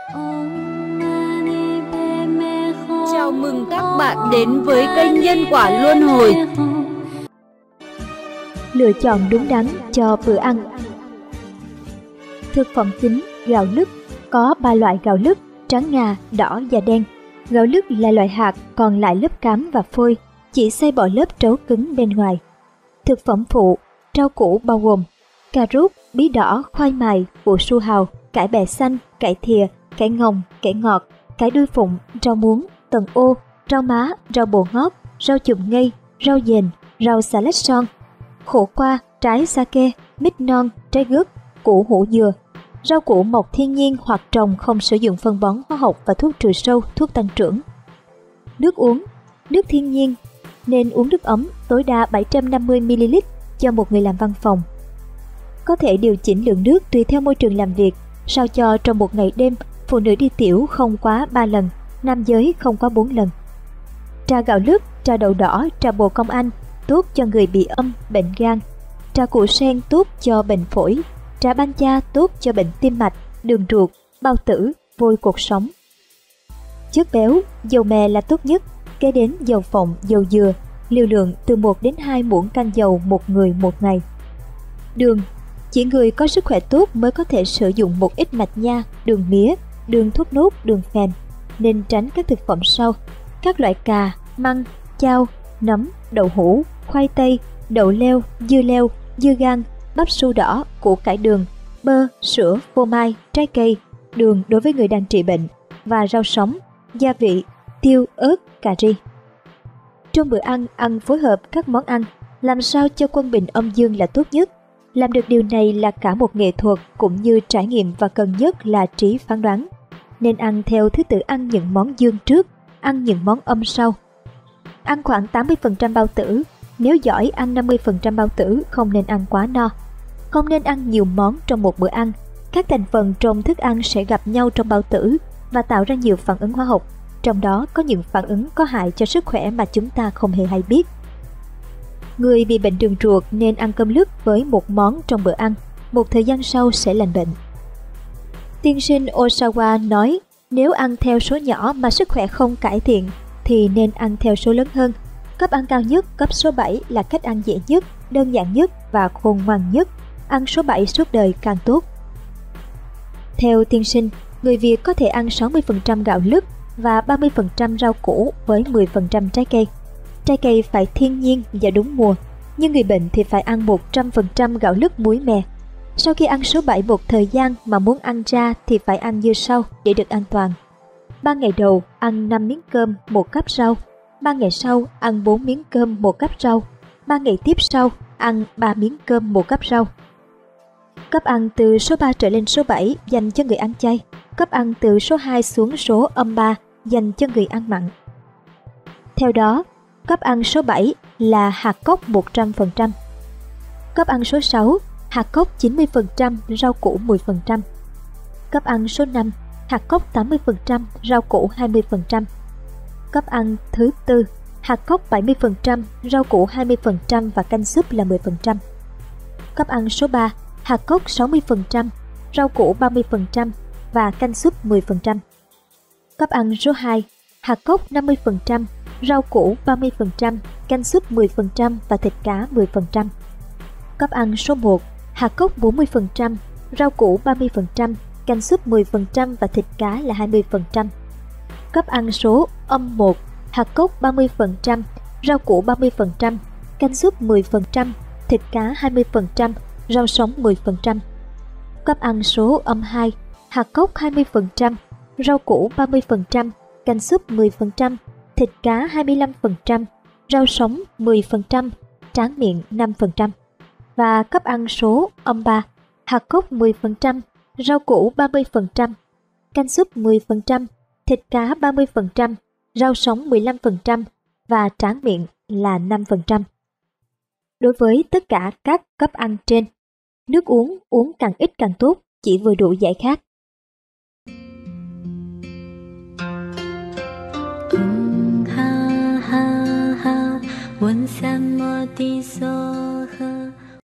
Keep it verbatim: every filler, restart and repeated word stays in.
Chào mừng các bạn đến với kênh Nhân Quả Luân Hồi. Lựa chọn đúng đắn cho bữa ăn. Thực phẩm chính gạo lứt. Có ba loại gạo lứt: trắng ngà, đỏ và đen. Gạo lứt là loại hạt còn lại lớp cám và phôi, chỉ xay bỏ lớp trấu cứng bên ngoài. Thực phẩm phụ, rau củ bao gồm cà rốt, bí đỏ, khoai mài, củ su hào, cải bẹ xanh, cải thìa, cải ngồng, cải ngọt, cải đuôi phụng, rau muống, tần ô, rau má, rau bồ ngót, rau chùm ngây, rau dền, rau xà lách son, khổ qua, trái sake, mít non, trái gớt, củ hũ dừa. Rau củ mọc thiên nhiên hoặc trồng không sử dụng phân bón hóa học và thuốc trừ sâu, thuốc tăng trưởng. Nước uống, nước thiên nhiên, nên uống nước ấm, tối đa bảy trăm năm mươi mi li lít cho một người làm văn phòng. Có thể điều chỉnh lượng nước tùy theo môi trường làm việc, sao cho trong một ngày đêm, phụ nữ đi tiểu không quá ba lần, nam giới không quá bốn lần. Trà gạo lứt, trà đậu đỏ, trà bồ công anh tốt cho người bị âm, bệnh gan. Trà củ sen tốt cho bệnh phổi. Trà ban cha tốt cho bệnh tim mạch, đường ruột, bao tử, vôi cột sống. Chất béo, dầu mè là tốt nhất, kế đến dầu phộng, dầu dừa, liều lượng từ một đến hai muỗng canh dầu một người một ngày. Đường, chỉ người có sức khỏe tốt mới có thể sử dụng một ít mạch nha, đường mía, đường thốt nốt, đường phèn, nên tránh các thực phẩm sau: các loại cà, măng, chao, nấm, đậu hũ, khoai tây, đậu leo, dưa leo, dưa gang, bắp su đỏ, củ cải đường, bơ, sữa, phô mai, trái cây, đường đối với người đang trị bệnh, và rau sống, gia vị, tiêu, ớt, cà ri. Trong bữa ăn, ăn phối hợp các món ăn, làm sao cho quân bình âm dương là tốt nhất. Làm được điều này là cả một nghệ thuật cũng như trải nghiệm, và cần nhất là trí phán đoán. Nên ăn theo thứ tự ăn những món dương trước, ăn những món âm sau. Ăn khoảng tám mươi phần trăm bao tử, nếu giỏi ăn năm mươi phần trăm bao tử, không nên ăn quá no. Không nên ăn nhiều món trong một bữa ăn. Các thành phần trong thức ăn sẽ gặp nhau trong bao tử và tạo ra nhiều phản ứng hóa học, trong đó có những phản ứng có hại cho sức khỏe mà chúng ta không hề hay biết. Người bị bệnh đường ruột nên ăn cơm lứt với một món trong bữa ăn, một thời gian sau sẽ lành bệnh. Tiên sinh Osawa nói, nếu ăn theo số nhỏ mà sức khỏe không cải thiện thì nên ăn theo số lớn hơn. Cấp ăn cao nhất, cấp số bảy là cách ăn dễ nhất, đơn giản nhất và khôn ngoan nhất. Ăn số bảy suốt đời càng tốt. Theo tiên sinh, người Việt có thể ăn sáu mươi phần trăm gạo lứt và ba mươi phần trăm rau củ với mười phần trăm trái cây. Trái cây phải thiên nhiên và đúng mùa, nhưng người bệnh thì phải ăn một trăm phần trăm gạo lứt muối mè. Sau khi ăn số bảy một thời gian mà muốn ăn ra thì phải ăn như sau để được an toàn. ba ngày đầu ăn năm miếng cơm, một cắp rau. ba ngày sau ăn bốn miếng cơm, một cắp rau. ba ngày tiếp sau ăn ba miếng cơm, một cắp rau. Cấp ăn từ số ba trở lên số bảy dành cho người ăn chay. Cấp ăn từ số hai xuống số âm ba dành cho người ăn mặn. Theo đó, cấp ăn số bảy là hạt cốc một trăm phần trăm. Cấp ăn số sáu, hạt cốc chín mươi phần trăm, rau củ mười phần trăm. Cấp ăn số năm, hạt cốc tám mươi phần trăm, rau củ hai mươi phần trăm. Cấp ăn thứ tư, hạt cốc bảy mươi phần trăm, rau củ hai mươi phần trăm và canh súp là mười phần trăm. Cấp ăn số ba, hạt cốc sáu mươi phần trăm, rau củ ba mươi phần trăm và canh súp mười phần trăm. Cấp ăn số hai, hạt cốc năm mươi phần trăm, rau củ ba mươi phần trăm, canh súp mười phần trăm và thịt cá mười phần trăm. Cấp ăn số một, hạt cốc bốn mươi phần trăm, rau củ ba mươi phần trăm, canh súp mười phần trăm và thịt cá là hai mươi phần trăm. Cấp ăn số âm một, hạt cốc ba mươi phần trăm, rau củ ba mươi phần trăm, canh súp mười phần trăm, thịt cá hai mươi phần trăm, rau sống mười phần trăm. Cấp ăn số âm hai, hạt cốc hai mươi phần trăm, rau củ ba mươi phần trăm, canh súp mười phần trăm, thịt cá hai mươi lăm phần trăm, rau sống mười phần trăm, tráng miệng năm phần trăm. Và cấp ăn số âm ba, hạt cốc mười phần trăm, rau củ ba mươi phần trăm, canh súp mười phần trăm, thịt cá ba mươi phần trăm, rau sống mười lăm phần trăm và tráng miệng là năm phần trăm. Đối với tất cả các cấp ăn trên, nước uống uống càng ít càng tốt, chỉ vừa đủ giải khát. ha ha ha, 问什么的所